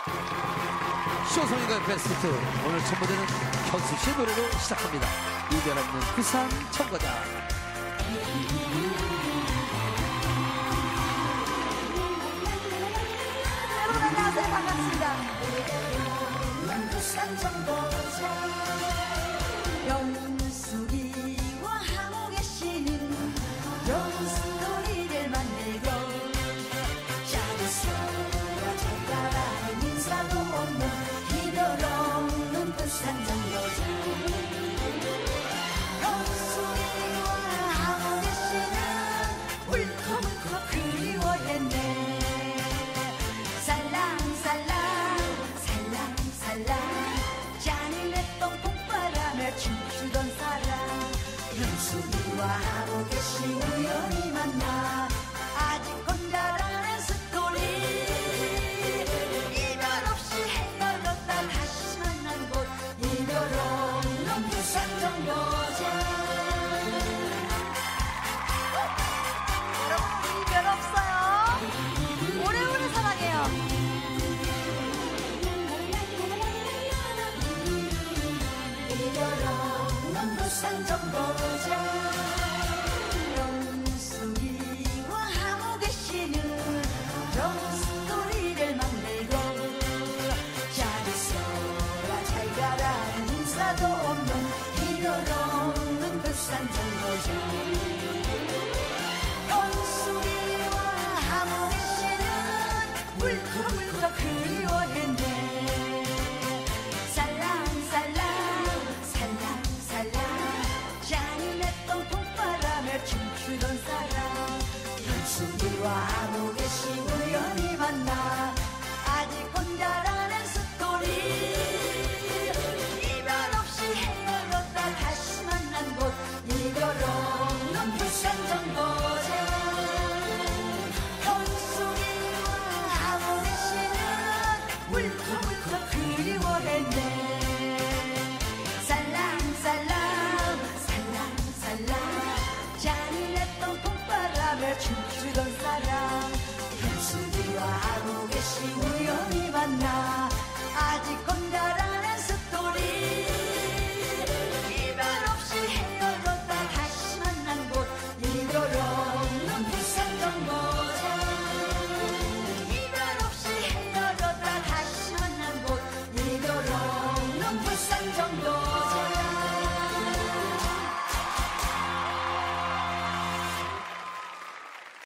쇼송이가 베스트 오늘 첫 무대는 현수 씨의 노래로 시작합니다. 이별 없는 부산 청과자. 여러분 안녕하세요. 반갑습니다. 부산 청과자 영숙이와 하고 계시는 영숙이를 만들고 짜릿소라 젓가락 인사도 없는 이별 없는 부산 청과자 영숙이와 하고 계시는 울컥울컥 그리워했네. 춤추던 사람 현숙이와 하고 계신 우연히 만나 아직 혼자라는 스토리 이별 없이 헤어졌다 다시 만난 곳 이별 없는 부산 청과자. 여러분 이별 없어요. 오래오래 사랑해요. 부산